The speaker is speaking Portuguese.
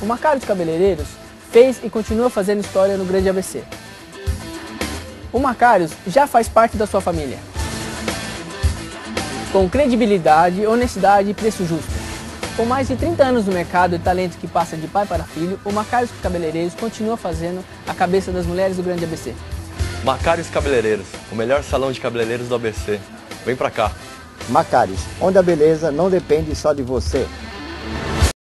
O Macários Cabeleireiros fez e continua fazendo história no Grande ABC. O Macários já faz parte da sua família. Com credibilidade, honestidade e preço justo. Com mais de 30 anos no mercado e talento que passa de pai para filho, o Macários Cabeleireiros continua fazendo a cabeça das mulheres do Grande ABC. Macários Cabeleireiros, o melhor salão de cabeleireiros do ABC. Vem pra cá. Macários, onde a beleza não depende só de você.